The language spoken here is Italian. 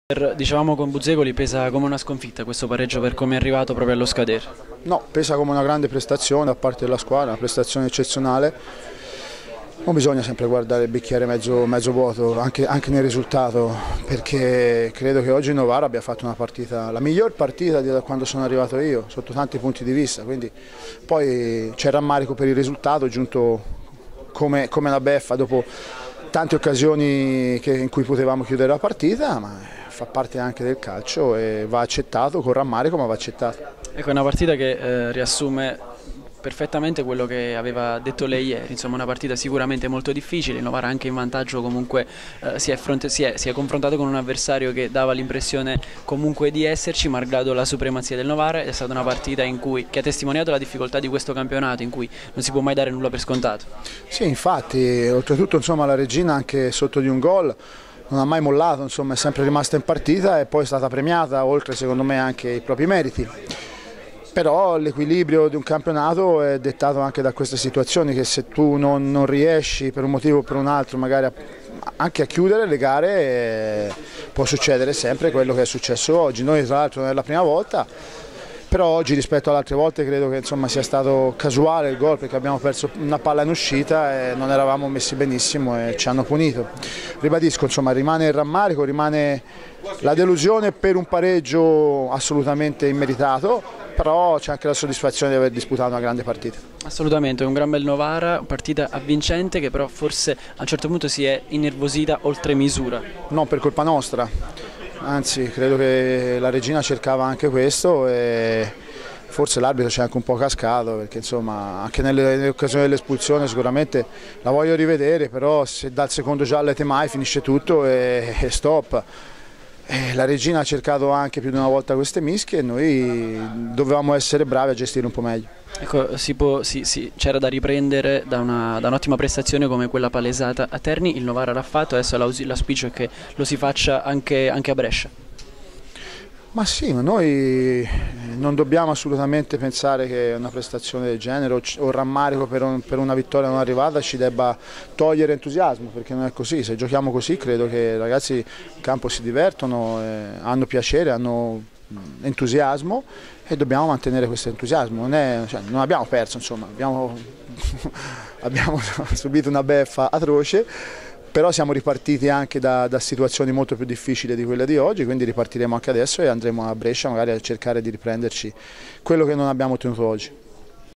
Dicevamo con Buzzecoli, pesa come una sconfitta questo pareggio per come è arrivato proprio allo scadere. No, pesa come una grande prestazione da parte della squadra, una prestazione eccezionale. Non bisogna sempre guardare il bicchiere mezzo vuoto, anche nel risultato, perché credo che oggi Novara abbia fatto una partita, la miglior partita da quando sono arrivato io, sotto tanti punti di vista. Quindi poi c'è rammarico per il risultato, giunto come una beffa dopo tante occasioni in cui potevamo chiudere la partita, ma fa parte anche del calcio e va accettato con rammarico, ma va accettato. Ecco, è una partita che riassume perfettamente quello che aveva detto lei ieri, insomma una partita sicuramente molto difficile. Il Novara anche in vantaggio comunque si è confrontato con un avversario che dava l'impressione comunque di esserci malgrado la supremazia del Novara. È stata una partita che ha testimoniato la difficoltà di questo campionato, in cui non si può mai dare nulla per scontato. Sì, infatti, oltretutto insomma, la Regina anche sotto di un gol non ha mai mollato, insomma, è sempre rimasta in partita e poi è stata premiata, oltre secondo me anche i propri meriti. Però l'equilibrio di un campionato è dettato anche da queste situazioni, che se tu non riesci per un motivo o per un altro magari anche a chiudere le gare, può succedere sempre quello che è successo oggi. Noi tra l'altro non è la prima volta, però oggi rispetto alle altre volte credo che insomma, sia stato casuale il gol, perché abbiamo perso una palla in uscita e non eravamo messi benissimo e ci hanno punito. Ribadisco, insomma, rimane il rammarico, rimane la delusione per un pareggio assolutamente immeritato, però c'è anche la soddisfazione di aver disputato una grande partita. Assolutamente, un gran bel Novara, partita avvincente che però forse a un certo punto si è innervosita oltre misura. Non per colpa nostra, anzi credo che la Regina cercava anche questo e forse l'arbitro c'è anche un po' cascato, perché insomma anche nelle occasioni dell'espulsione sicuramente la voglio rivedere, però se dal secondo giallo ai temai finisce tutto e stop. La Regina ha cercato anche più di una volta queste mischie e noi dovevamo essere bravi a gestire un po' meglio. Ecco, c'era da riprendere da un'ottima prestazione come quella palesata a Terni. Il Novara l'ha fatto, adesso l'auspicio è che lo si faccia anche a Brescia. Ma sì, ma noi non dobbiamo assolutamente pensare che una prestazione del genere o rammarico per una vittoria non arrivata ci debba togliere entusiasmo, perché non è così. Se giochiamo così credo che i ragazzi in campo si divertono, hanno piacere, hanno entusiasmo e dobbiamo mantenere questo entusiasmo. Non abbiamo perso, insomma, abbiamo subito una beffa atroce. Però siamo ripartiti anche da situazioni molto più difficili di quelle di oggi, quindi ripartiremo anche adesso e andremo a Brescia magari a cercare di riprenderci quello che non abbiamo ottenuto oggi.